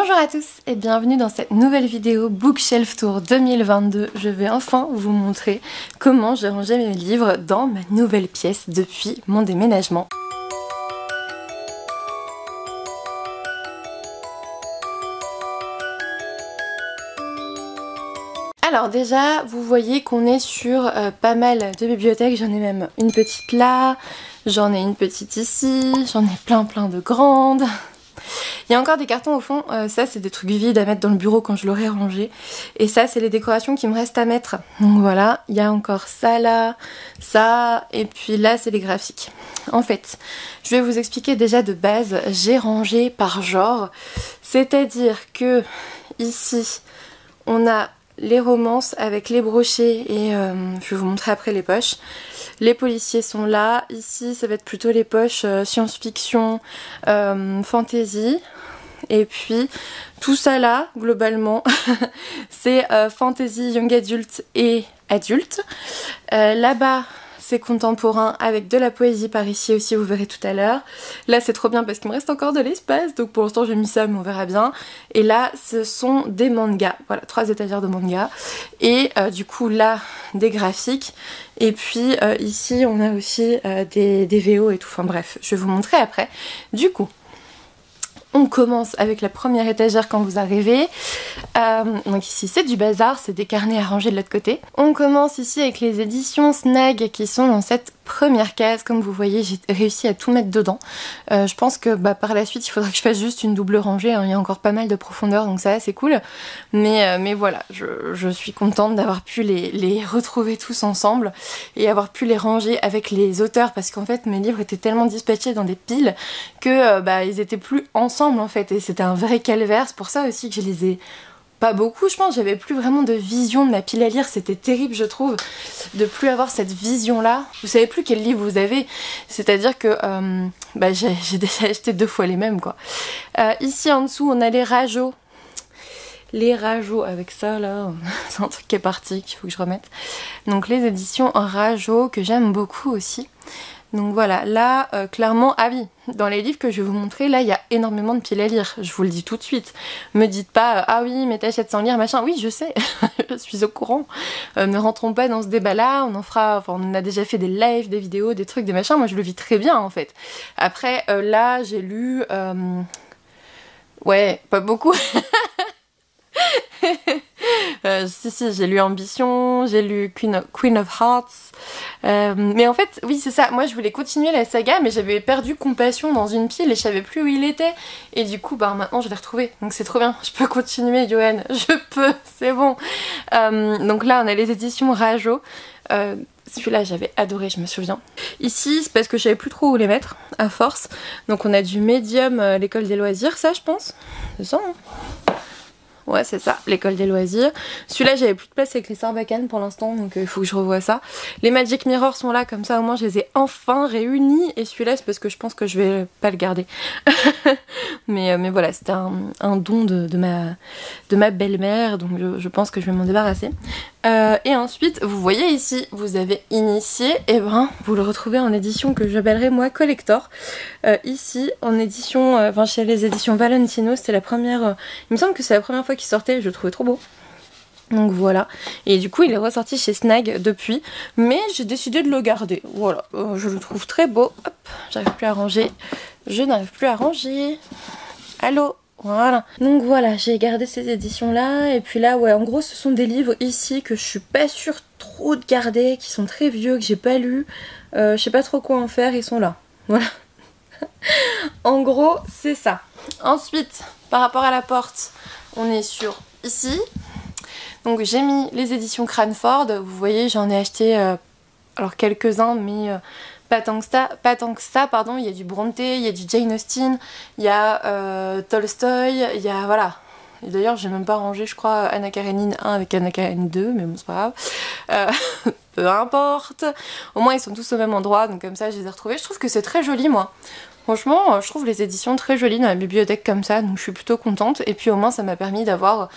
Bonjour à tous et bienvenue dans cette nouvelle vidéo Bookshelf Tour 2022. Je vais enfin vous montrer comment j'ai rangé mes livres dans ma nouvelle pièce depuis mon déménagement. Alors déjà, vous voyez qu'on est sur pas mal de bibliothèques, j'en ai même une petite là, j'en ai une petite ici, j'en ai plein de grandes. Il y a encore des cartons au fond, ça c'est des trucs vides à mettre dans le bureau quand je l'aurai rangé. Et ça c'est les décorations qui me restent à mettre. Donc voilà, il y a encore ça là, ça, et puis là c'est les graphiques. En fait, je vais vous expliquer déjà de base, j'ai rangé par genre. C'est-à-dire que ici, on a les romances avec les brochets et je vais vous montrer après les poches. Les policiers sont là. Ici, ça va être plutôt les poches science-fiction, fantasy. Et puis, tout ça là, globalement, c'est fantasy, young adult et adulte. Là-bas, c'est contemporain avec de la poésie par ici aussi, vous verrez tout à l'heure. Là c'est trop bien parce qu'il me reste encore de l'espace, donc pour l'instant j'ai mis ça mais on verra bien. Et là ce sont des mangas, voilà, 3 étagères de mangas. Et du coup là des graphiques. Et puis ici on a aussi des VO et tout, enfin bref, je vais vous montrer après. Du coup, on commence avec la première étagère quand vous arrivez. Donc ici c'est du bazar, c'est des carnets à ranger de l'autre côté. On commence ici avec les éditions Snag qui sont dans cette première case. Comme vous voyez, j'ai réussi à tout mettre dedans. Je pense que par la suite il faudra que je fasse juste une double rangée, hein. Il y a encore pas mal de profondeur donc ça c'est cool. Mais voilà, je suis contente d'avoir pu les retrouver tous ensemble et avoir pu les ranger avec les auteurs parce qu'en fait mes livres étaient tellement dispatchés dans des piles que ils étaient plus ensemble en fait et c'était un vrai calvaire. C'est pour ça aussi que je les ai pas beaucoup, je pense, j'avais plus vraiment de vision de ma pile à lire, c'était terrible je trouve de plus avoir cette vision là. Vous savez plus quel livre vous avez, c'est à dire que j'ai déjà acheté 2 fois les mêmes quoi. Ici en dessous on a les rajots. Les rajots avec ça là, c'est un truc qui est parti qu'il faut que je remette. Donc les éditions rajots que j'aime beaucoup aussi. Donc voilà, là clairement, ah oui, dans les livres que je vais vous montrer, là il y a énormément de piles à lire, je vous le dis tout de suite. Me dites pas, ah oui mais t'achètes sans lire machin, oui je sais, je suis au courant. Ne rentrons pas dans ce débat là, on en fera, enfin on a déjà fait des lives, des vidéos, des trucs, des machins, moi je le vis très bien en fait. Après là j'ai lu, ouais pas beaucoup. Si j'ai lu Ambition, j'ai lu Queen of Hearts, mais en fait oui c'est ça, moi je voulais continuer la saga mais j'avais perdu Compassion dans une pile et je savais plus où il était et du coup maintenant je l'ai retrouvé donc c'est trop bien, je peux continuer Johan, je peux, c'est bon. Donc là on a les éditions Rajo. Celui-là j'avais adoré, je me souviens. Ici c'est parce que je savais plus trop où les mettre à force, donc on a du Medium, l'école des loisirs, ça je pense, c'est ça hein. Ouais c'est ça, l'école des loisirs. Celui-là j'avais plus de place avec les Sarbacane pour l'instant donc il faut que je revoie ça. Les Magic Mirror sont là comme ça au moins je les ai enfin réunis. Et celui-là c'est parce que je pense que je vais pas le garder. mais voilà, c'était un don de ma belle-mère donc je pense que je vais m'en débarrasser. Et ensuite vous voyez ici vous avez Initié, et vous le retrouvez en édition que j'appellerai moi collector. Ici en édition, chez les éditions Valentino, c'était la première, il me semble que c'est la première fois qu'il sortait, je le trouvais trop beau. Donc voilà, et du coup il est ressorti chez Snag depuis, mais j'ai décidé de le garder, voilà, je le trouve très beau. Hop, j'arrive plus à ranger, je n'arrive plus à ranger, allô. Voilà, donc voilà, j'ai gardé ces éditions là, et puis là ouais en gros ce sont des livres ici que je suis pas sûre trop de garder, qui sont très vieux, que j'ai pas lu, je sais pas trop quoi en faire, ils sont là, voilà. En gros c'est ça. Ensuite par rapport à la porte on est sur ici, donc j'ai mis les éditions Cranford, vous voyez j'en ai acheté alors quelques-uns mais pas tant que ça, pardon. Il y a du Bronte, il y a du Jane Austen, il y a Tolstoy, il y a voilà. Et d'ailleurs j'ai même pas rangé je crois Anna Karenine 1 avec Anna Karenine 2 mais bon c'est pas grave. Peu importe, au moins ils sont tous au même endroit donc comme ça je les ai retrouvés. Je trouve que c'est très joli moi. Franchement, je trouve les éditions très jolies dans la bibliothèque comme ça, donc je suis plutôt contente. Et puis au moins ça m'a permis d'avoir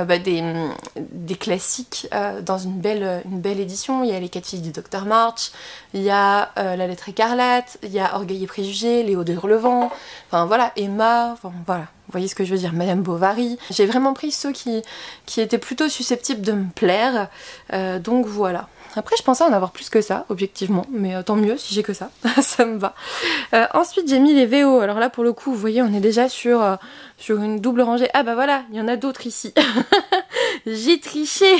des classiques dans une belle édition. Il y a Les 4 filles du Docteur March, il y a La lettre écarlate, il y a Orgueil et préjugés, Léo de Hurlevent, enfin voilà, Emma, enfin voilà. Vous voyez ce que je veux dire, Madame Bovary. J'ai vraiment pris ceux qui étaient plutôt susceptibles de me plaire, donc voilà. Après je pensais en avoir plus que ça, objectivement, mais tant mieux si j'ai que ça, ça me va. Ensuite j'ai mis les VO, alors là pour le coup vous voyez on est déjà sur une double rangée. Ah bah voilà, il y en a d'autres ici. J'ai triché.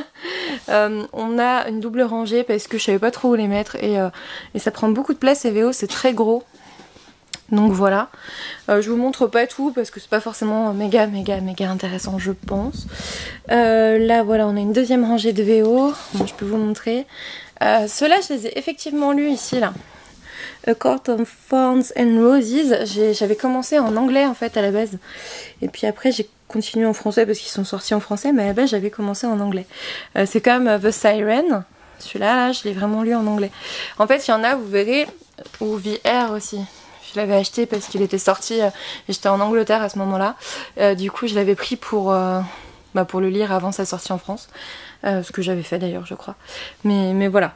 On a une double rangée parce que je savais pas trop où les mettre et ça prend beaucoup de place, les VO c'est très gros. Donc voilà, je vous montre pas tout parce que c'est pas forcément méga intéressant je pense. Là voilà, on a une deuxième rangée de VO, bon, je peux vous montrer. Ceux-là je les ai effectivement lus ici là. A Court of Thorns and Roses, j'avais commencé en anglais en fait à la base. Et puis après j'ai continué en français parce qu'ils sont sortis en français, mais à la base j'avais commencé en anglais. C'est comme The Siren, celui-là je l'ai vraiment lu en anglais. En fait il y en a, vous verrez, ou The Air aussi. Je l'avais acheté parce qu'il était sorti, j'étais en Angleterre à ce moment-là. Du coup je l'avais pris pour le lire avant sa sortie en France. Ce que j'avais fait d'ailleurs je crois. Mais voilà.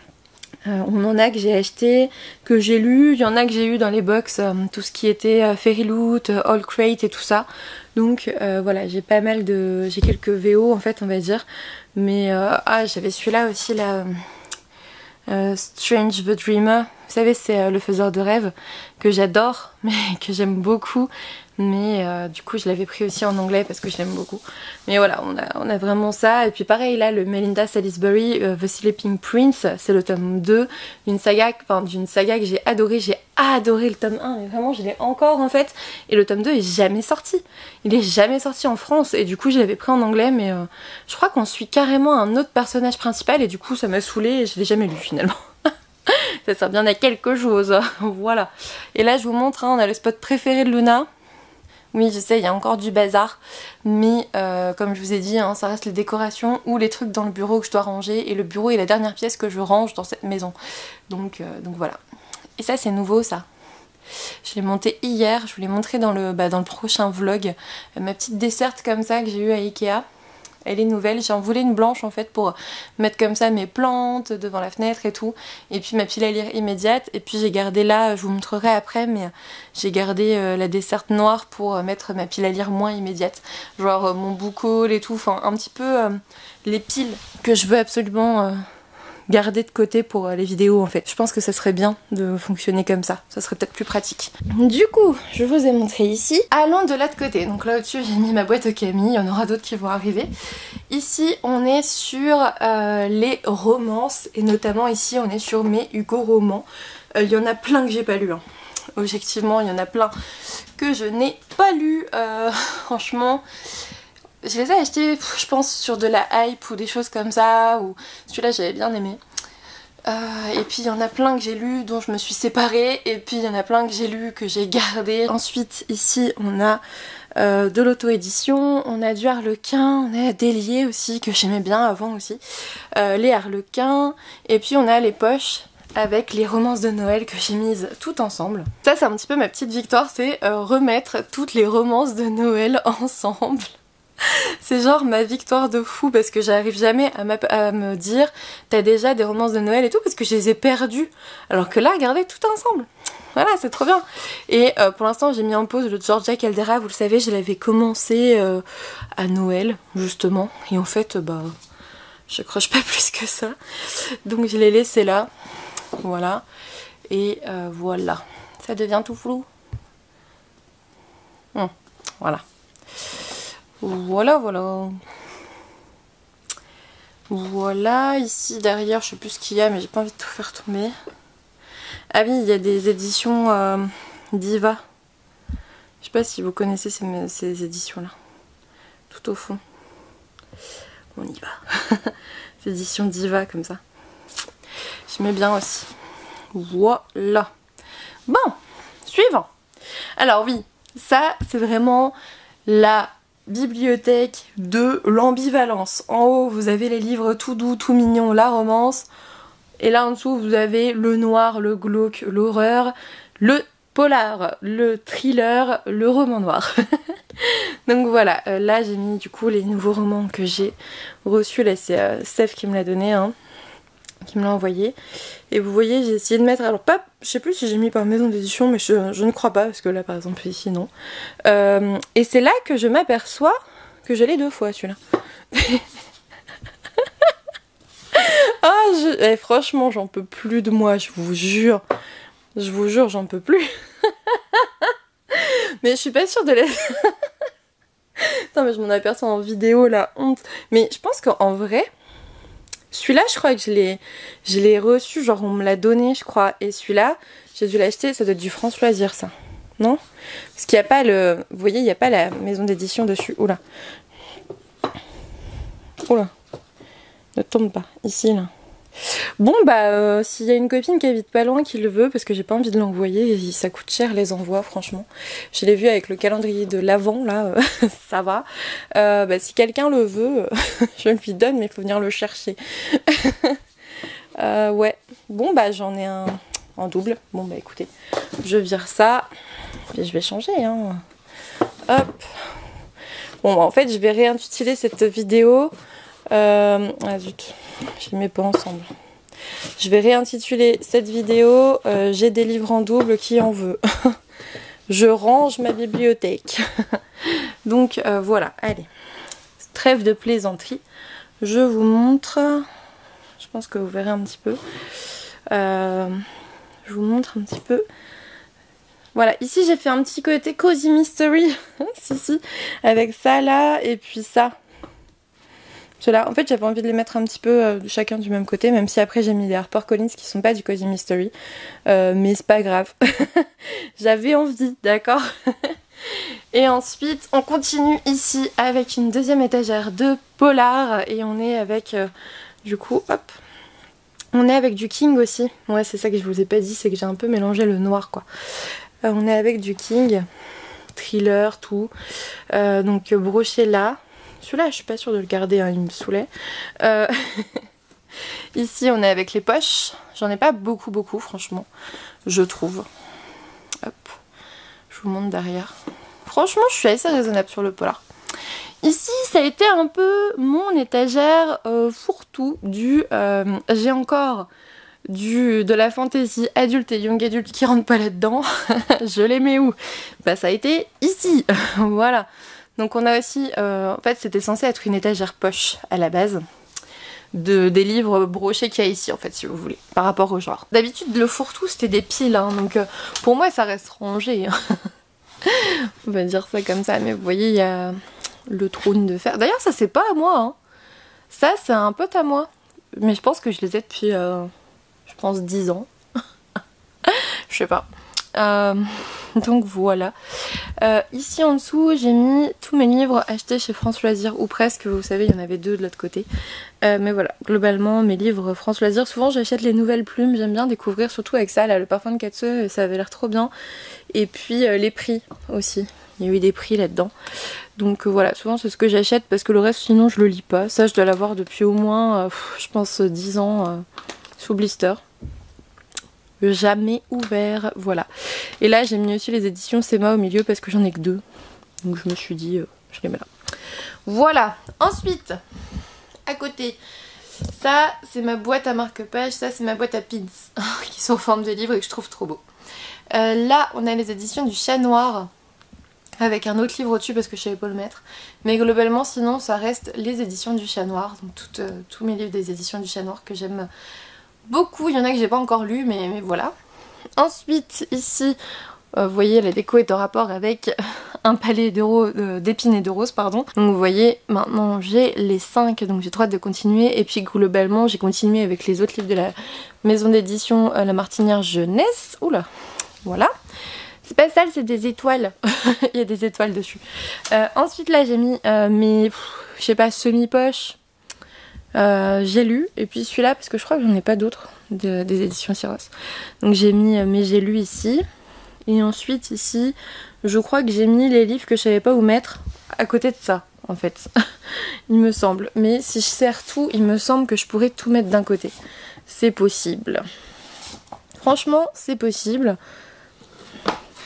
On en a que j'ai acheté, que j'ai lu, il y en a que j'ai eu dans les box, tout ce qui était Fairy Loot, All Crate et tout ça. Donc voilà, j'ai pas mal de... j'ai quelques VO en fait on va dire. Mais j'avais celui-là aussi là... Strange the Dreamer, vous savez c'est le faiseur de rêves que j'adore mais que j'aime beaucoup, mais du coup je l'avais pris aussi en anglais parce que je l'aime beaucoup. Mais voilà, on a vraiment ça. Et puis pareil là, le Melinda Salisbury, The Sleeping Prince, c'est le tome 2 d'une saga que j'ai adoré le tome 1, mais vraiment je l'ai encore en fait, et le tome 2 est jamais sorti. Il est jamais sorti en France et du coup je l'avais pris en anglais, mais je crois qu'on suit carrément un autre personnage principal et du coup ça m'a saoulée et je l'ai jamais lu finalement. Ça sert bien à quelque chose, voilà. Et là je vous montre, on a le spot préféré de Luna. Oui je sais, il y a encore du bazar, mais comme je vous ai dit, ça reste les décorations ou les trucs dans le bureau que je dois ranger, et le bureau est la dernière pièce que je range dans cette maison. Donc voilà. Et ça c'est nouveau ça. Je l'ai monté hier, je vous l'ai montré dans le prochain vlog. Ma petite desserte comme ça que j'ai eue à Ikea. Elle est nouvelle, j'en voulais une blanche en fait pour mettre comme ça mes plantes devant la fenêtre et tout. Et puis ma pile à lire immédiate. Et puis j'ai gardé là, je vous montrerai après, mais j'ai gardé la desserte noire pour mettre ma pile à lire moins immédiate. Genre mon book haul et tout, enfin un petit peu les piles que je veux absolument... garder de côté pour les vidéos en fait. Je pense que ça serait bien de fonctionner comme ça. Ça serait peut-être plus pratique. Du coup, je vous ai montré ici. Allons de l'autre côté. Donc là au-dessus, j'ai mis ma boîte au Camille. Il y en aura d'autres qui vont arriver. Ici, on est sur les romances. Et notamment ici, on est sur mes Hugo romans. Il y en a plein que j'ai pas lu. Hein. Objectivement, il y en a plein que je n'ai pas lu. Franchement... Je les ai achetés, je pense, sur de la hype ou des choses comme ça, ou celui-là j'avais bien aimé. Et puis il y en a plein que j'ai lus dont je me suis séparée, et puis il y en a plein que j'ai lus que j'ai gardé. Ensuite ici on a de l'auto-édition, on a du Harlequin, on a Délié aussi que j'aimais bien avant aussi, les Harlequins, et puis on a les poches avec les romances de Noël que j'ai mises toutes ensemble. Ça c'est un petit peu ma petite victoire, c'est remettre toutes les romances de Noël ensemble. C'est genre ma victoire de fou parce que j'arrive jamais à me dire t'as déjà des romances de Noël et tout parce que je les ai perdues. Alors que là, regardez, tout ensemble. Voilà, c'est trop bien. Et pour l'instant, j'ai mis en pause le Georgia Caldera. Vous le savez, je l'avais commencé à Noël, justement. Et en fait, je croche pas plus que ça. Donc je l'ai laissé là. Voilà. Et voilà. Ça devient tout flou. Voilà. Voilà. Voilà, ici derrière, je sais plus ce qu'il y a, mais j'ai pas envie de tout faire tomber. Ah oui, il y a des éditions Diva. Je sais pas si vous connaissez ces éditions-là. Tout au fond. On y va. Ces éditions Diva, comme ça. J'aimais bien aussi. Voilà. Bon, suivant. Alors oui, ça, c'est vraiment... la bibliothèque de l'ambivalence. En haut, vous avez les livres tout doux, tout mignons, la romance. Et là en dessous, vous avez le noir, le glauque, l'horreur, le polar, le thriller, le roman noir. Donc voilà, là j'ai mis du coup les nouveaux romans que j'ai reçus. Là c'est Steph qui me l'a donné, hein, qui me l'a envoyé. Et vous voyez, j'ai essayé de mettre, alors pas, je sais plus si j'ai mis par maison d'édition, mais je ne crois pas, parce que là par exemple ici non. Et c'est là que je m'aperçois que je l'ai 2 fois celui-là. Ah, franchement j'en peux plus de moi, je vous jure, j'en peux plus. Mais je suis pas sûre de la... Attends, mais je m'en aperçois en vidéo, la honte. Mais je pense qu'en vrai, celui-là, je crois que je l'ai reçu, genre on me l'a donné, je crois. Et celui-là, j'ai dû l'acheter, ça doit être du France Loisir, ça. Non? Parce qu'il n'y a pas le... Vous voyez, il n'y a pas la maison d'édition dessus. Oula. Oula. Ne tombe pas. Ici, là. Bon, bah, s'il y a une copine qui habite pas loin qui le veut, parce que j'ai pas envie de l'envoyer, ça coûte cher les envois, franchement. Je l'ai vu avec le calendrier de l'Avent, là, ça va. Bah, si quelqu'un le veut, je le lui donne, mais il faut venir le chercher. Ouais. Bon, bah, j'en ai un en double. Bon, bah, écoutez, je vire ça, et je vais changer, hein. Hop. Bon, bah, en fait, je vais réintituler cette vidéo. Ah zut, je les mets pas ensemble. Je vais réintituler cette vidéo j'ai des livres en double, qui en veut. Je range ma bibliothèque. Donc voilà, allez. Trêve de plaisanterie. Je vous montre. Je pense que vous verrez un petit peu. Je vous montre un petit peu. Voilà, ici j'ai fait un petit côté Cozy Mystery. si, avec ça là, et puis ça. Ceux-là, en fait j'avais envie de les mettre un petit peu chacun du même côté, même si après j'ai mis les HarperCollins qui sont pas du Cozy Mystery, mais c'est pas grave. J'avais envie, d'accord. Et ensuite on continue ici avec une deuxième étagère de polar, et on est avec du coup, hop, on est avec du King aussi. Ouais, c'est ça que je vous ai pas dit, c'est que j'ai un peu mélangé le noir quoi. On est avec du King, thriller, tout, donc broché là. Celui-là, je suis pas sûre de le garder, hein, il me saoulait. Ici, on est avec les poches. J'en ai pas beaucoup, franchement, je trouve. Hop, je vous montre derrière. Franchement, je suis assez raisonnable sur le polar. Ici, ça a été un peu mon étagère fourre-tout du... j'ai encore de la fantasy adulte et young adulte qui rentre pas là-dedans. Je les mets où? Bah, ça a été ici. Voilà. Donc on a aussi, en fait c'était censé être une étagère poche à la base, des livres brochés qu'il y a ici en fait si vous voulez, par rapport au genre. D'habitude le fourre-tout c'était des piles, hein, donc pour moi ça reste rangé. Hein. On va dire ça comme ça, mais vous voyez il y a le trône de fer. D'ailleurs ça c'est pas à moi, hein. Ça c'est un pote à moi, mais je pense que je les ai depuis, je pense 10 ans. Je sais pas. Donc voilà. Ici en dessous j'ai mis tous mes livres achetés chez France Loisirs, ou presque, vous savez il y en avait 2 de l'autre côté. Mais voilà, globalement mes livres France Loisirs, souvent j'achète les nouvelles plumes, j'aime bien découvrir, surtout avec ça là, le parfum de Katsu, ça avait l'air trop bien. Et puis les prix aussi, il y a eu des prix là-dedans. Donc voilà, souvent c'est ce que j'achète parce que le reste sinon je le lis pas. Ça je dois l'avoir depuis au moins je pense 10 ans sous blister. Jamais ouvert, voilà. Et là j'ai mis aussi les éditions Sema au milieu parce que j'en ai que 2. Donc je me suis dit je les mets là. Voilà. Ensuite, à côté, ça c'est ma boîte à marque-page, ça c'est ma boîte à pins qui sont en forme de livre et que je trouve trop beau. Là on a les éditions du Chat Noir avec un autre livre au-dessus parce que je savais pas le mettre. Mais globalement sinon ça reste les éditions du Chat Noir. Donc tous mes livres des éditions du Chat Noir que j'aime beaucoup, il y en a que j'ai pas encore lu, mais voilà. Ensuite, ici, vous voyez, la déco est en rapport avec un palais d'épines et de roses, pardon. Donc vous voyez, maintenant j'ai les 5, donc j'ai trop hâte de continuer. Et puis globalement, j'ai continué avec les autres livres de la maison d'édition La Martinière Jeunesse. Oula, voilà. C'est pas sale, c'est des étoiles. Il y a des étoiles dessus. Ensuite, là, j'ai mis mes, je sais pas, semi-poches. J'ai lu, et puis celui-là parce que je crois que j'en ai pas d'autres des éditions Syros. Donc j'ai mis mes j'ai lu ici, et ensuite ici je crois que j'ai mis les livres que je savais pas où mettre à côté de ça en fait. Il me semble, mais si je serre tout il me semble que je pourrais tout mettre d'un côté. C'est possible, franchement c'est possible.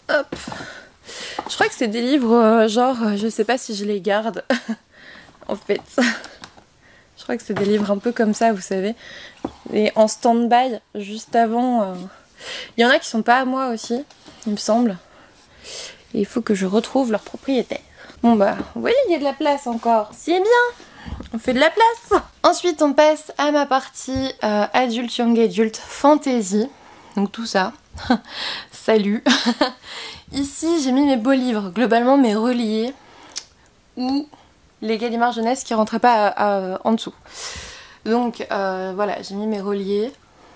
Hop. Je crois que c'est des livres genre, je sais pas si je les garde. En fait. Je crois que c'est des livres un peu comme ça, vous savez. Et en stand-by, juste avant. Il y en a qui sont pas à moi aussi, il me semble. Et il faut que je retrouve leur propriétaire. Bon bah, vous voyez, il y a de la place encore. C'est bien. On fait de la place. Ensuite, on passe à ma partie adulte, young adulte, fantasy. Donc tout ça. Salut. Ici, j'ai mis mes beaux livres, globalement mes reliés. Ou les Gallimard jeunesse qui rentraient pas en dessous. Donc voilà, j'ai mis mes reliés.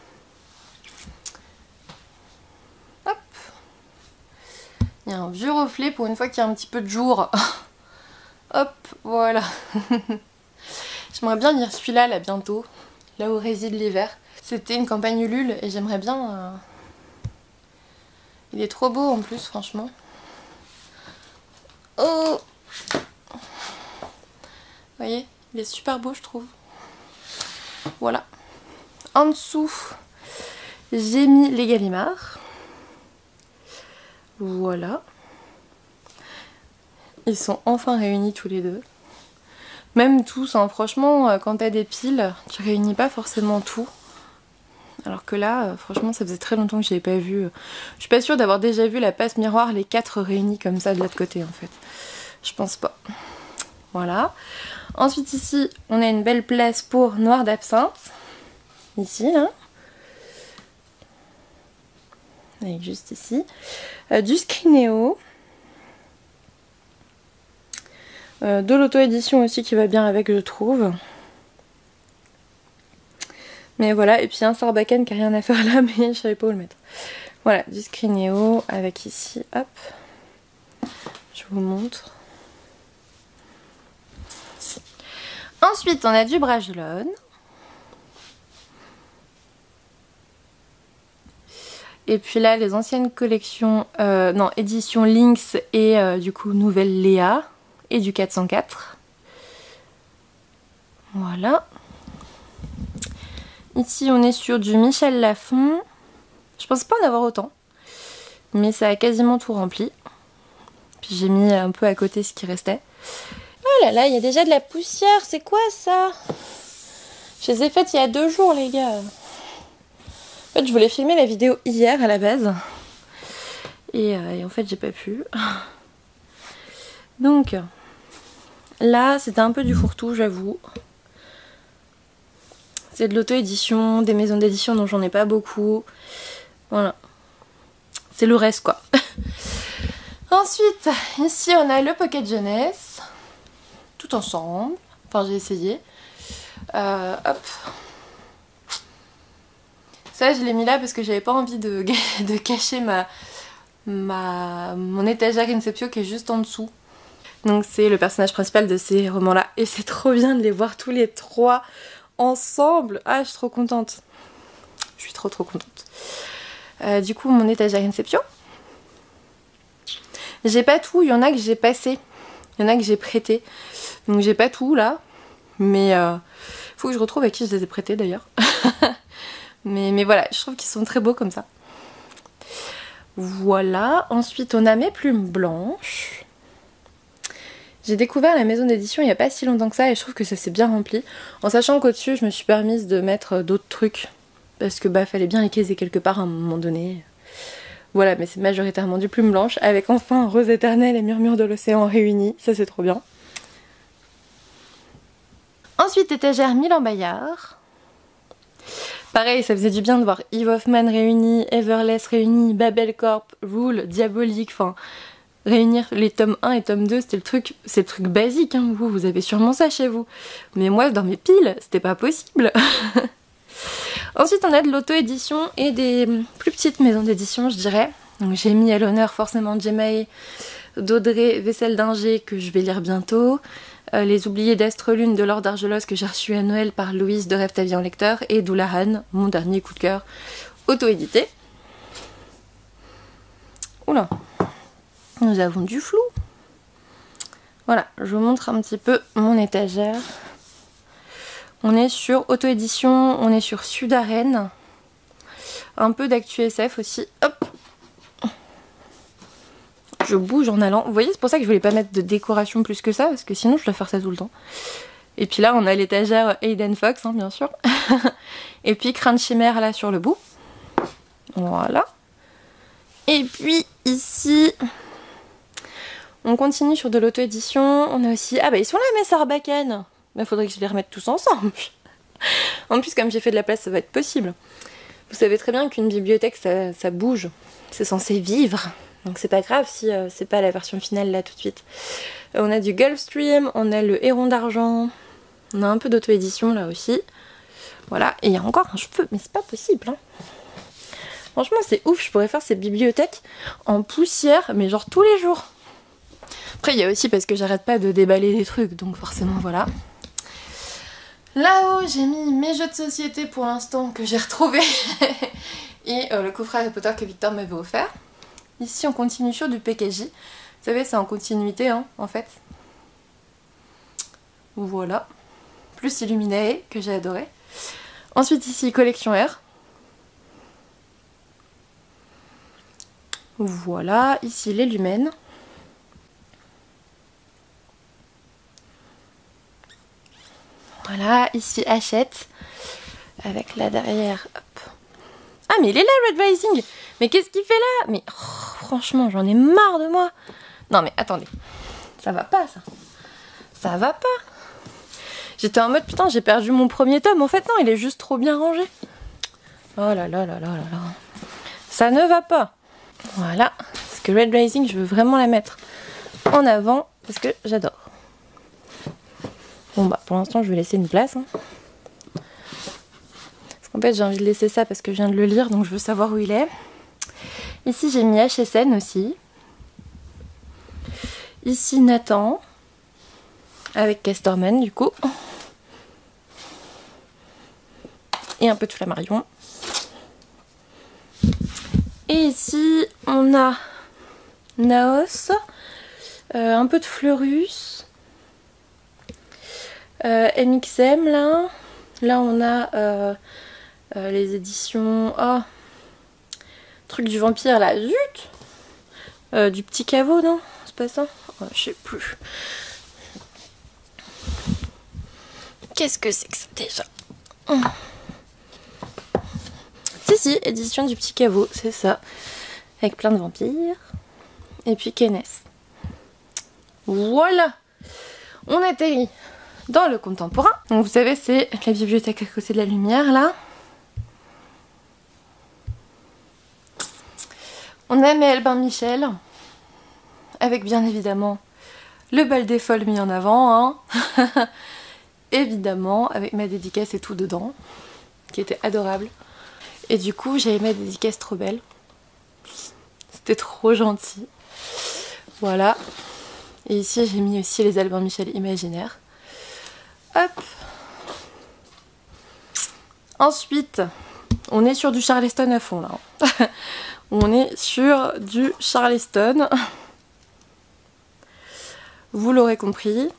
Hop. Il y a un vieux reflet pour une fois qu'il y a un petit peu de jour. Hop, voilà. J'aimerais bien lire celui-là là bientôt, là où réside l'hiver. C'était une campagne Ulule et j'aimerais bien... Il est trop beau en plus, franchement. Oh! Vous voyez, il est super beau je trouve. Voilà. En dessous, j'ai mis les Gallimard. Voilà. Ils sont enfin réunis tous les deux. Même tous, hein. Franchement, quand t'as des piles, tu réunis pas forcément tout. Alors que là, franchement, ça faisait très longtemps que je l'avais pas vu. Je suis pas sûre d'avoir déjà vu la passe miroir, les 4 réunis comme ça de l'autre côté en fait. Je pense pas. Voilà. Ensuite ici, on a une belle place pour Noir d'absinthe. Ici, là. Avec juste ici. Du Scrinéo. De l'auto-édition aussi qui va bien avec, je trouve. Mais voilà, et puis un Sarbacane qui a rien à faire là, mais je savais pas où le mettre. Voilà, du Scrinéo avec ici, hop. Je vous montre. Ensuite, on a du Bragelonne. Et puis là, les anciennes collections, non, édition Lynx et du coup, nouvelle Léa et du 404. Voilà. Ici, on est sur du Michel Lafon. Je pense pas en avoir autant, mais ça a quasiment tout rempli. Puis j'ai mis un peu à côté ce qui restait. Oh là là, il y a déjà de la poussière, c'est quoi ça? Je les ai faites il y a 2 jours les gars. En fait je voulais filmer la vidéo hier à la base. Et en fait j'ai pas pu. Donc là c'était un peu du fourre-tout j'avoue. C'est de l'auto-édition, des maisons d'édition dont j'en ai pas beaucoup. Voilà. C'est le reste quoi. Ensuite, ici on a le Pocket Jeunesse. Tout ensemble. Enfin j'ai essayé. Hop. Ça je l'ai mis là parce que j'avais pas envie de cacher mon étagère Inceptio qui est juste en dessous. Donc c'est le personnage principal de ces romans là. Et c'est trop bien de les voir tous les 3 ensemble. Ah je suis trop contente. Je suis trop contente. Du coup mon étagère Inceptio. J'ai pas tout, il y en a que j'ai passé. Il y en a que j'ai prêté. Donc j'ai pas tout là. Mais faut que je retrouve à qui je les ai prêtés d'ailleurs. mais voilà, je trouve qu'ils sont très beaux comme ça. Voilà, ensuite on a mes plumes blanches. J'ai découvert la maison d'édition il n'y a pas si longtemps que ça et je trouve que ça s'est bien rempli. En sachant qu'au-dessus je me suis permise de mettre d'autres trucs. Parce que bah fallait bien les caser quelque part à un moment donné. Voilà, mais c'est majoritairement du plume blanche avec enfin Rose éternelle et Murmure de l'océan réunis. Ça c'est trop bien. Ensuite étagère Milan Bayard. Pareil, ça faisait du bien de voir Eve Hoffman réunis, Everless réunis, Babel Corp, Rule, Diabolique, enfin réunir les tomes 1 et tome 2 c'est le truc basique, hein, vous avez sûrement ça chez vous. Mais moi dans mes piles, c'était pas possible. Ensuite on a de l'auto-édition et des plus petites maisons d'édition je dirais. Donc j'ai mis à l'honneur forcément Jemae, d'Audrey Vaisselle d'Ingé que je vais lire bientôt. Les oubliés d'Astre Lune de Laure d'Argelos que j'ai reçu à Noël par Louise de Rêve ta vie en lecteur et Doulahan, mon dernier coup de cœur auto-édité. Oula, nous avons du flou. Voilà, je vous montre un petit peu mon étagère. On est sur auto-édition, on est sur Sudaren, un peu d'actu SF aussi. Hop. je bouge en allant. Vous voyez, c'est pour ça que je voulais pas mettre de décoration plus que ça, parce que sinon je dois faire ça tout le temps. Et puis là, on a l'étagère Hayden Fox, hein, bien sûr. Et puis Crainte Chimère là sur le bout. Voilà. Et puis ici, on continue sur de l'auto-édition. On a aussi... Ah bah ils sont là mes Sarbacane. Bah faudrait que je les remette tous ensemble. En plus, comme j'ai fait de la place, ça va être possible. Vous savez très bien qu'une bibliothèque, ça bouge. C'est censé vivre. Donc c'est pas grave si c'est pas la version finale là tout de suite. On a du Gulfstream, on a le Héron d'argent. On a un peu d'auto-édition là aussi. Voilà, et il y a encore un cheveu, mais c'est pas possible. Hein. Franchement, c'est ouf, je pourrais faire ces bibliothèques en poussière, mais genre tous les jours. Après, il y a aussi parce que j'arrête pas de déballer des trucs, donc forcément, voilà. Là-haut, j'ai mis mes jeux de société pour l'instant que j'ai retrouvés. Et le coffret Harry Potter que Victor m'avait offert. Ici, on continue sur du PKJ. Vous savez, c'est en continuité, hein, en fait. Voilà. Plus Illuminae, que j'ai adoré. Ensuite, ici, collection R. Voilà. Ici, les Lumens. Voilà. Ici, Hachette. Avec là derrière. Hop. Ah, mais il est là, Red Rising! Mais qu'est-ce qu'il fait là? Mais oh, franchement, j'en ai marre de moi. Non, mais attendez. Ça va pas, ça. Ça va pas. J'étais en mode, putain, j'ai perdu mon premier tome. En fait, non, il est juste trop bien rangé. Oh là là là là là là. Ça ne va pas. Voilà. Parce que Red Rising, je veux vraiment la mettre en avant. Parce que j'adore. Bon, bah, pour l'instant, je vais laisser une place. Hein. Parce qu'en fait, j'ai envie de laisser ça parce que je viens de le lire. Donc, je veux savoir où il est. Ici, j'ai mis HSN aussi. Ici, Nathan. Avec Casterman, du coup. Et un peu de Flammarion. Et ici, on a Naos. Un peu de Fleurus. MXM, là. Là, on a les éditions... Oh, truc du vampire, là. Zut, du petit caveau, non? C'est pas ça? Oh, je sais plus. Qu'est-ce que c'est que ça déjà? Si, édition du petit caveau, c'est ça. Avec plein de vampires. Et puis Kenneth. Voilà. On atterrit dans le contemporain. Donc vous savez, c'est la bibliothèque à côté de la lumière, là. On a mes Albin Michel. Avec bien évidemment le bal des folles mis en avant. Hein. Évidemment, avec ma dédicace et tout dedans. Qui était adorable. Et du coup, j'avais ma dédicace trop belle. C'était trop gentil. Voilà. Et ici, j'ai mis aussi les Albin Michel imaginaires. Hop. Ensuite, on est sur du Charleston à fond, là. On est sur du Charleston. Vous l'aurez compris.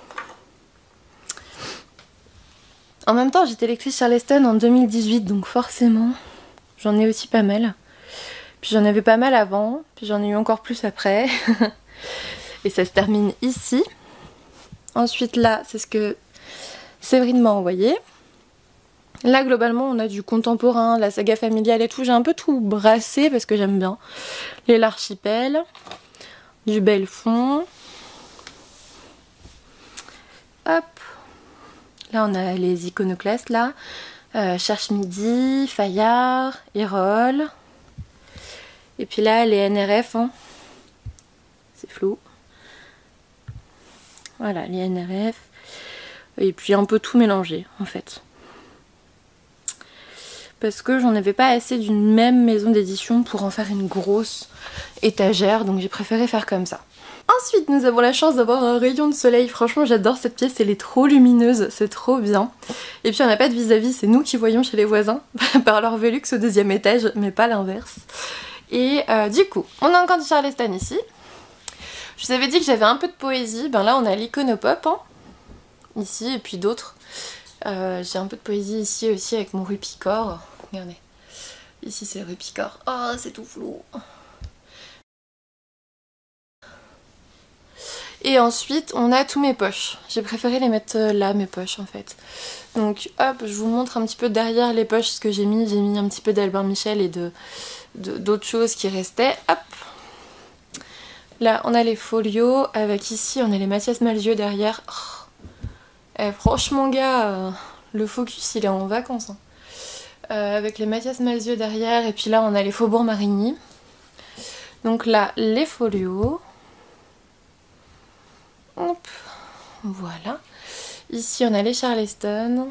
En même temps, j'étais lectrice Charleston en 2018, donc forcément, j'en ai aussi pas mal. Puis j'en avais pas mal avant, puis j'en ai eu encore plus après. Et ça se termine ici. Ensuite là, c'est ce que Séverine m'a envoyé. Là, globalement, on a du contemporain, la saga familiale et tout. J'ai un peu tout brassé parce que j'aime bien. Les L'Archipel, du Belfond. Hop. Là, on a les iconoclastes, là. Cherche Midi, Fayard, Hérol. Et puis là, les NRF. Hein. C'est flou. Voilà, les NRF. Et puis un peu tout mélangé, en fait. Parce que j'en avais pas assez d'une même maison d'édition pour en faire une grosse étagère. Donc j'ai préféré faire comme ça. Ensuite, nous avons la chance d'avoir un rayon de soleil. Franchement, j'adore cette pièce, elle est trop lumineuse, c'est trop bien. Et puis on n'a pas de vis-à-vis, c'est nous qui voyons chez les voisins, par leur Velux au deuxième étage, mais pas l'inverse. Et du coup, on a encore du Charleston ici. Je vous avais dit que j'avais un peu de poésie, ben là on a l'Iconopop, hein, ici, et puis d'autres. J'ai un peu de poésie ici aussi avec mon Rupicor. Regardez, ici c'est le Rupicor. Oh, c'est tout flou. Et ensuite on a tous mes poches. J'ai préféré les mettre là, mes poches en fait. Donc hop, je vous montre un petit peu derrière les poches ce que j'ai mis. J'ai mis un petit peu d'Albin Michel et d'autres choses qui restaient. Hop. Là on a les folios, avec ici on a les Mathias Malzieu derrière. Oh. Franchement gars, le focus il est en vacances. Hein. Avec les Mathias Malzieu derrière, et puis là on a les Faubourg Marigny. Donc là les folios. Hop. Voilà. Ici on a les Charleston.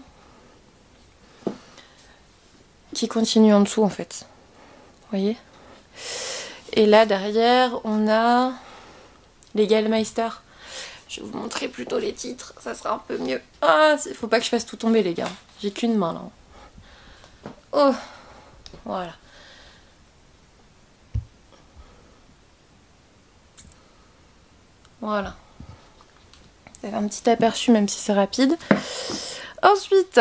Qui continuent en dessous en fait. Vous voyez? Et là derrière on a les Gallmeister. Je vais vous montrer plutôt les titres, ça sera un peu mieux. Ah, faut pas que je fasse tout tomber les gars. J'ai qu'une main là. Oh, voilà. Voilà. Vous avez un petit aperçu même si c'est rapide. Ensuite,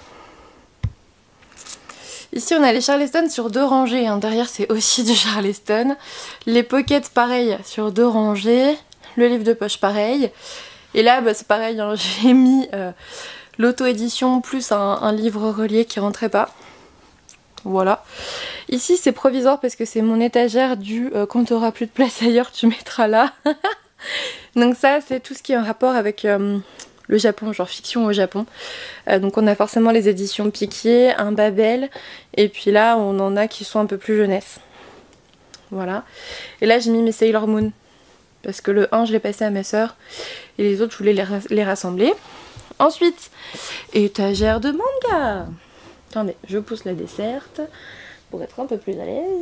ici on a les Charleston sur 2 rangées. Hein. Derrière c'est aussi du Charleston. Les pockets pareil sur 2 rangées. Le livre de poche pareil. Et là bah, c'est pareil, hein. J'ai mis l'auto-édition plus un livre relié qui rentrait pas. Voilà. Ici c'est provisoire parce que c'est mon étagère du quand tu auras plus de place ailleurs tu mettras là. Donc ça c'est tout ce qui est en rapport avec le Japon, genre fiction au Japon. Donc on a forcément les éditions Piquier, un Babel, et puis là on en a qui sont un peu plus jeunesse. Voilà. Et là j'ai mis mes Sailor Moon. Parce que le 1 je l'ai passé à ma soeur et les autres je voulais les rassembler. Ensuite, étagère de manga. Attendez, je pousse la desserte pour être un peu plus à l'aise.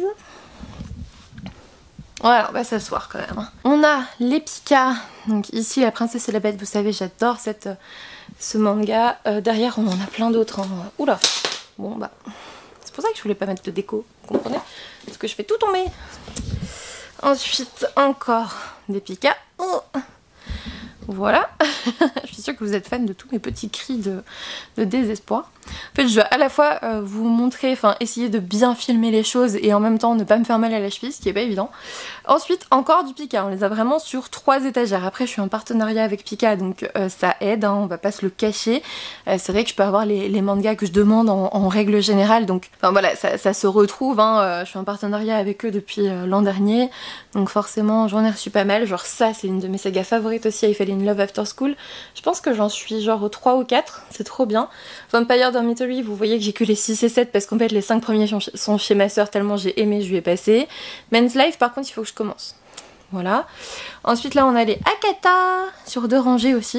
Voilà, on va s'asseoir quand même. On a les Pika. Donc ici la princesse et la bête, vous savez j'adore ce manga. Derrière on en a plein d'autres. Hein. Oula. Bon bah, c'est pour ça que je voulais pas mettre de déco, vous comprenez? Parce que je fais tout tomber. Ensuite encore des Pika. Oh. Voilà. Je suis sûre que vous êtes fan de tous mes petits cris de désespoir. En fait je vais à la fois vous montrer, enfin essayer de bien filmer les choses et en même temps ne pas me faire mal à la cheville, ce qui est pas évident. Ensuite encore du Pika, on les a vraiment sur 3 étagères. Après je suis en partenariat avec Pika donc ça aide, hein, on va pas se le cacher. C'est vrai que je peux avoir les mangas que je demande en règle générale, donc enfin voilà, ça se retrouve, hein, je suis en partenariat avec eux depuis l'an dernier, donc forcément j'en ai reçu pas mal. Genre ça c'est une de mes sagas favorites aussi, I Fell in Love After School. Je pense que j'en suis genre au 3 ou 4, c'est trop bien. Vampire Dormitory, vous voyez que j'ai que les 6 et 7 parce qu'en fait les 5 premiers sont chez ma soeur tellement j'ai aimé, je lui ai passé. Men's Life par contre il faut que je commence. Voilà. Ensuite là on a les Akata sur 2 rangées aussi.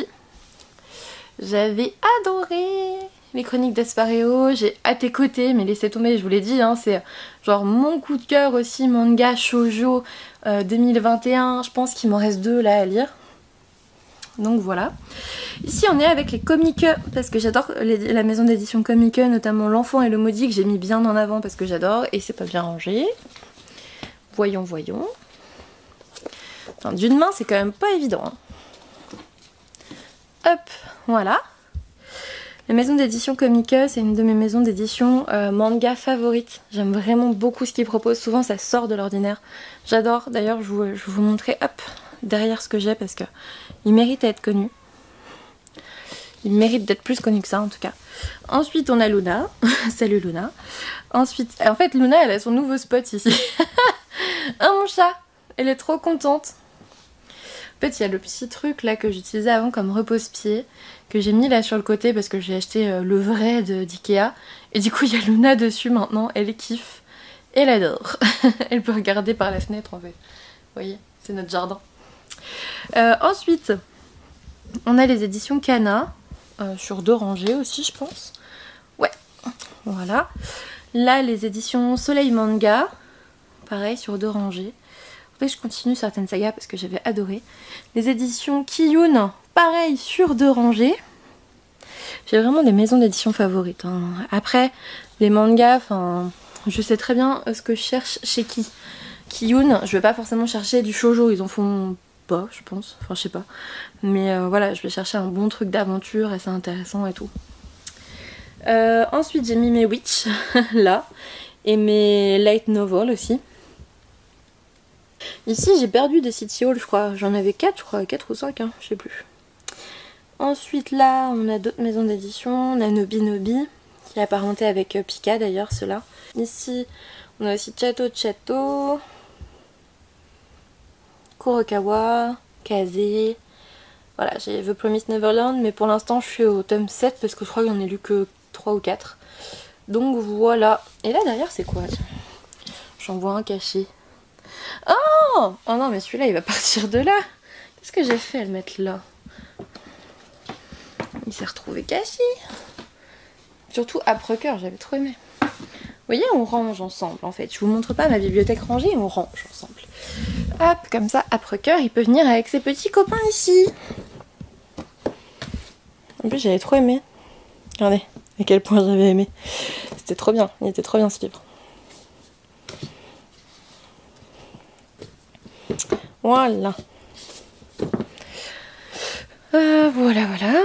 J'avais adoré les Chroniques d'Aspareo, j'ai à tes côtés, mais laissez tomber, je vous l'ai dit, hein, c'est genre mon coup de cœur aussi, manga shoujo 2021, je pense qu'il m'en reste 2 là à lire. Donc voilà. Ici on est avec les Comique, parce que j'adore la maison d'édition Comique, notamment L'Enfant et le Maudit que j'ai mis bien en avant parce que j'adore et c'est pas bien rangé. Voyons, voyons. D'une main c'est quand même pas évident. Hein. Hop, voilà. La maison d'édition Comique, c'est une de mes maisons d'édition manga favorites. J'aime vraiment beaucoup ce qu'ils proposent, souvent ça sort de l'ordinaire. J'adore, d'ailleurs je vais vous montrer hop, derrière ce que j'ai parce que il mérite d'être connu. Il mérite d'être plus connu que ça en tout cas. Ensuite on a Luna. Salut Luna. Ensuite, en fait Luna elle a son nouveau spot ici. Ah mon chat, elle est trop contente. En fait il y a le petit truc là que j'utilisais avant comme repose-pied que j'ai mis là sur le côté parce que j'ai acheté le vrai d'Ikea. Et du coup il y a Luna dessus maintenant, elle kiffe. Elle adore. Elle peut regarder par la fenêtre en fait. Vous voyez, c'est notre jardin. Ensuite, on a les éditions Kana sur 2 rangées aussi, je pense. Ouais, voilà. Là, les éditions Soleil Manga, pareil sur 2 rangées. En fait, je continue certaines sagas parce que j'avais adoré. Les éditions Kiyun, pareil sur 2 rangées. J'ai vraiment des maisons d'édition favorites. Hein. Après, les mangas, enfin, je sais très bien ce que je cherche chez Kiyun. Je vais pas forcément chercher du shoujo, ils en font pas, je pense. Enfin, je sais pas. Mais voilà, je vais chercher un bon truc d'aventure et c'est intéressant et tout. Ensuite, j'ai mis mes Witch, là. Et mes light novels aussi. Ici j'ai perdu des City Hall je crois, j'en avais 4 je crois, 4 ou 5 hein, je sais plus. Ensuite là on a d'autres maisons d'édition, on a Nobi Nobi qui est apparenté avec Pika d'ailleurs ceux-là. Ici on a aussi Chateau, Kurokawa, Kaze. Voilà, j'ai The Promised Neverland mais pour l'instant je suis au tome 7 parce que je crois que j'en ai lu que 3 ou 4. Donc voilà. Et là derrière c'est quoi? J'en vois un caché. Oh non mais celui-là il va partir de là. Qu'est-ce que j'ai fait à le mettre là? Il s'est retrouvé caché. Surtout après cœur, j'avais trop aimé. Vous voyez, on range ensemble en fait. Je vous montre pas ma bibliothèque rangée, on range ensemble. Hop, comme ça, après cœur, il peut venir avec ses petits copains ici. En plus, j'avais trop aimé. Regardez à quel point j'avais aimé. C'était trop bien, il était trop bien ce livre. Voilà. Voilà.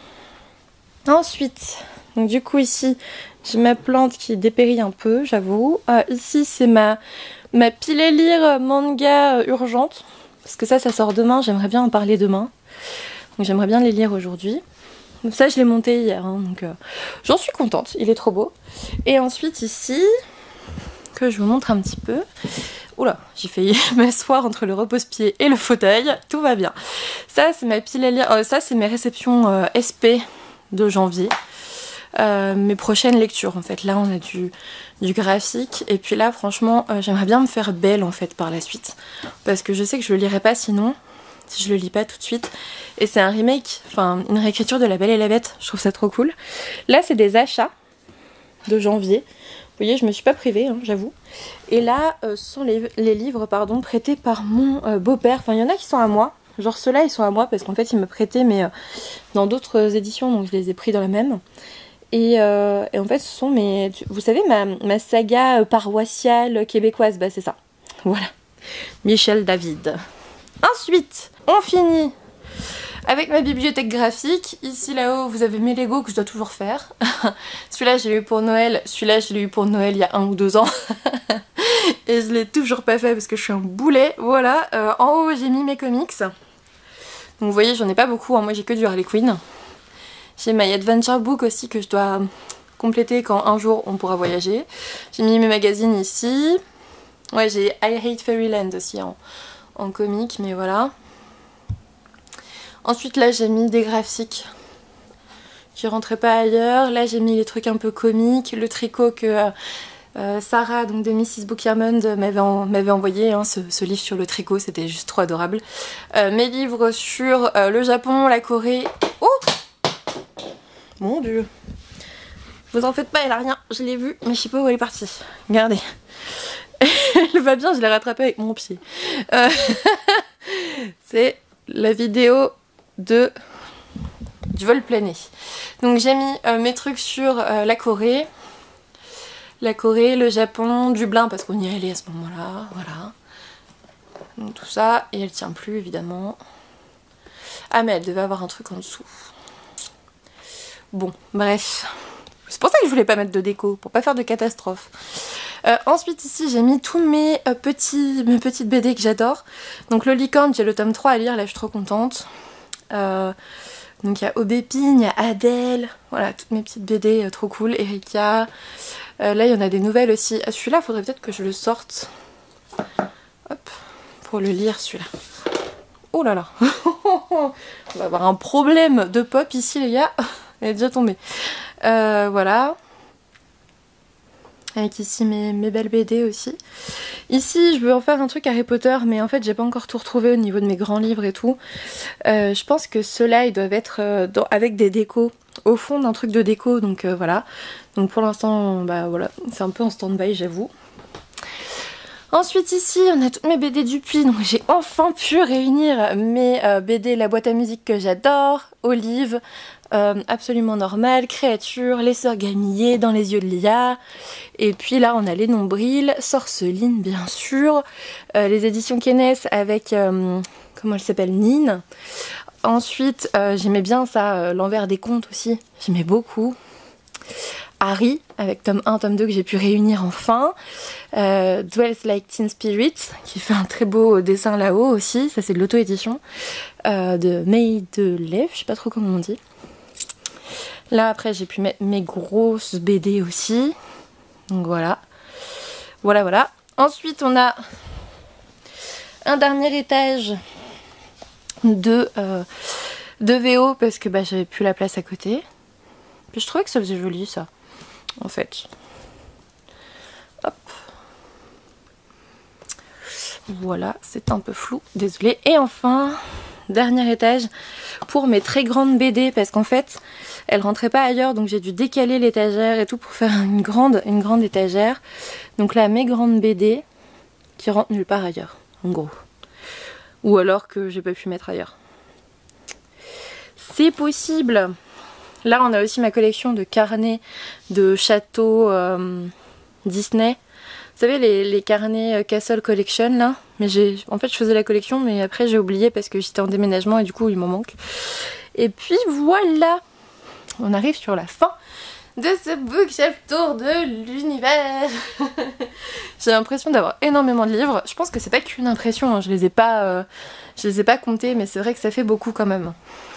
Ensuite, donc du coup ici, j'ai ma plante qui dépérit un peu, j'avoue. Ici, c'est ma pile à lire manga urgente. Parce que ça sort demain, j'aimerais bien en parler demain. Donc j'aimerais bien les lire aujourd'hui. Ça, je l'ai monté hier, hein, donc j'en suis contente, il est trop beau. Et ensuite ici, que je vous montre un petit peu. Oula, j'ai failli m'asseoir entre le repose-pied et le fauteuil, tout va bien. Ça, c'est ma pile à lire, ça, c'est mes réceptions SP de janvier. Mes prochaines lectures, en fait. Là, on a du graphique. Et puis là, franchement, j'aimerais bien me faire Belle, en fait, par la suite. Parce que je sais que je le lirai pas sinon, si je le lis pas tout de suite. Et c'est un remake, enfin, une réécriture de La Belle et la Bête. Je trouve ça trop cool. Là, c'est des achats de janvier. Vous voyez, je me suis pas privée, hein, j'avoue. Et là, ce sont les livres prêtés par mon beau-père. Enfin, il y en a qui sont à moi. Genre ceux-là, ils sont à moi parce qu'en fait, ils me prêtaient, mais dans d'autres éditions, donc je les ai pris dans la même. Et en fait, ce sont mes... Vous savez, ma saga paroissiale québécoise, bah c'est ça. Voilà. Michel David. Ensuite, on finit avec ma bibliothèque graphique. Ici, là-haut, vous avez mes Lego que je dois toujours faire. Celui-là, je l'ai eu pour Noël. Celui-là, je l'ai eu pour Noël il y a 1 ou 2 ans. Et je l'ai toujours pas fait parce que je suis un boulet. Voilà. En haut, j'ai mis mes comics. Donc, vous voyez, j'en ai pas beaucoup. Hein. Moi, j'ai que du Harley Quinn. J'ai My Adventure Book aussi que je dois compléter quand un jour on pourra voyager. J'ai mis mes magazines ici. Ouais, j'ai I Hate Fairyland aussi en comics, mais voilà. Ensuite là j'ai mis des graphiques qui rentraient pas ailleurs. Là j'ai mis les trucs un peu comiques, le tricot que Sarah donc de Mrs. Bookiermond m'avait envoyé, hein, ce livre sur le tricot, c'était juste trop adorable. Mes livres sur le Japon, la Corée. Oh mon dieu, vous en faites pas, elle a rien, je l'ai vue mais je sais pas où elle est partie. Regardez. Elle va bien, je l'ai rattrapée avec mon pied. C'est la vidéo du vol plané. Donc j'ai mis mes trucs sur la Corée, le Japon, Dublin parce qu'on y est allé à ce moment-là, voilà. Donc tout ça, et elle tient plus évidemment. Ah mais elle devait avoir un truc en dessous. Bon, bref. C'est pour ça que je voulais pas mettre de déco, pour pas faire de catastrophe. Ensuite ici j'ai mis tous mes petites BD que j'adore. Donc le Licorne, j'ai le tome 3 à lire, là je suis trop contente. Donc il y a Aubépine, il y a Adèle, voilà toutes mes petites BD trop cool, Erika. Là il y en a des nouvelles aussi. Celui-là faudrait peut-être que je le sorte. Hop, pour le lire celui-là. Oh là là. On va avoir un problème de pop ici les gars. Elle est déjà tombée. Voilà. Avec ici mes belles BD aussi. Ici, je veux en faire un truc Harry Potter, mais en fait, j'ai pas encore tout retrouvé au niveau de mes grands livres et tout. Je pense que ceux-là, ils doivent être avec des décos, au fond d'un truc de déco, donc voilà. Donc pour l'instant, bah voilà, c'est un peu en stand-by, j'avoue. Ensuite ici, on a toutes mes BD Dupuis, donc j'ai enfin pu réunir mes BD La boîte à musique que j'adore, Olive, Absolument normal, Créature, Les Sœurs Gamillet, Dans les yeux de Lia, et puis là on a Les Nombrils, Sorceline bien sûr, les éditions Kenes avec, comment elle s'appelle, Nine. Ensuite j'aimais bien ça, L'envers des contes aussi, j'aimais beaucoup. Harry, avec tome 1, tome 2 que j'ai pu réunir enfin. Dwells Like Teen Spirit, qui fait un très beau dessin là-haut aussi, ça c'est de l'auto-édition, de May de Lev, je sais pas trop comment on dit. Là après j'ai pu mettre mes grosses BD aussi, donc voilà. Voilà. Ensuite on a un dernier étage de VO parce que j'avais plus la place à côté. Puis je trouvais que ça faisait joli ça, en fait. Hop. Voilà, c'est un peu flou, désolée. Et enfin, dernier étage pour mes très grandes BD parce qu'en fait, elles rentraient pas ailleurs, donc j'ai dû décaler l'étagère et tout pour faire une grande étagère. Donc là, mes grandes BD qui rentrent nulle part ailleurs, en gros. Ou alors que j'ai pas pu mettre ailleurs. C'est possible. Là on a aussi ma collection de carnets de châteaux Disney. Vous savez les carnets Castle Collection là. Mais en fait je faisais la collection mais après j'ai oublié parce que j'étais en déménagement et du coup il m'en manque. Et puis voilà. On arrive sur la fin de ce bookshelf tour de l'univers. J'ai l'impression d'avoir énormément de livres. Je pense que c'est pas qu'une impression, hein. Je les ai pas comptés, mais c'est vrai que ça fait beaucoup quand même.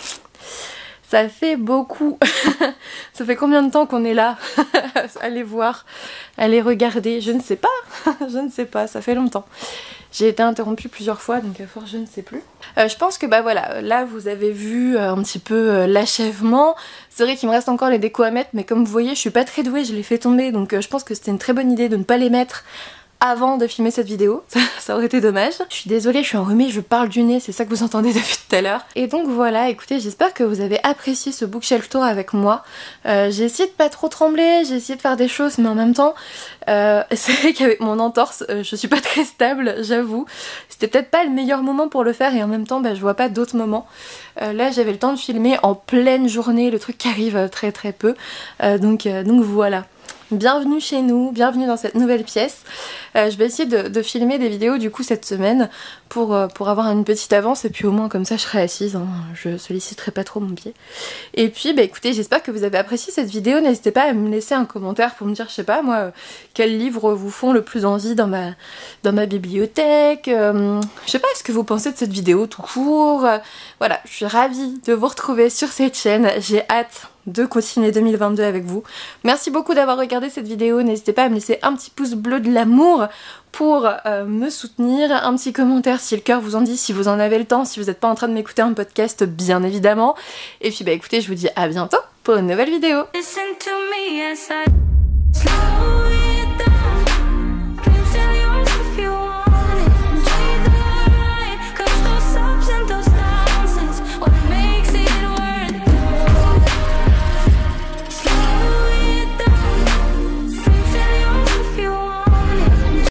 Ça fait beaucoup. Ça fait combien de temps qu'on est là? Allez voir, allez regarder, je ne sais pas. Je ne sais pas, ça fait longtemps. J'ai été interrompue plusieurs fois, donc à force je ne sais plus. Je pense que voilà, là vous avez vu un petit peu l'achèvement. C'est vrai qu'il me reste encore les décos à mettre, mais comme vous voyez je suis pas très douée, je les fais tomber, donc je pense que c'était une très bonne idée de ne pas les mettre avant de filmer cette vidéo, ça aurait été dommage. Je suis désolée, je suis enrhumée, je parle du nez, c'est ça que vous entendez depuis tout à l'heure. Et donc voilà, écoutez, j'espère que vous avez apprécié ce bookshelf tour avec moi. J'ai essayé de pas trop trembler, j'ai essayé de faire des choses, mais en même temps, c'est vrai qu'avec mon entorse, je suis pas très stable, j'avoue. C'était peut-être pas le meilleur moment pour le faire et en même temps, je vois pas d'autres moments. Là, j'avais le temps de filmer en pleine journée, le truc qui arrive très peu. Donc voilà. Bienvenue chez nous, bienvenue dans cette nouvelle pièce. Je vais essayer de filmer des vidéos du coup cette semaine pour avoir une petite avance et puis au moins comme ça je serai assise, hein. Je solliciterai pas trop mon pied. Et puis écoutez, j'espère que vous avez apprécié cette vidéo, n'hésitez pas à me laisser un commentaire pour me dire, je sais pas moi, quels livres vous font le plus envie dans ma bibliothèque, je sais pas ce que vous pensez de cette vidéo tout court. Voilà, je suis ravie de vous retrouver sur cette chaîne, j'ai hâte de continuer 2022 avec vous. Merci beaucoup d'avoir regardé cette vidéo, n'hésitez pas à me laisser un petit pouce bleu de l'amour pour me soutenir, un petit commentaire si le cœur vous en dit, si vous en avez le temps, si vous n'êtes pas en train de m'écouter un podcast bien évidemment. Et puis écoutez, je vous dis à bientôt pour une nouvelle vidéo.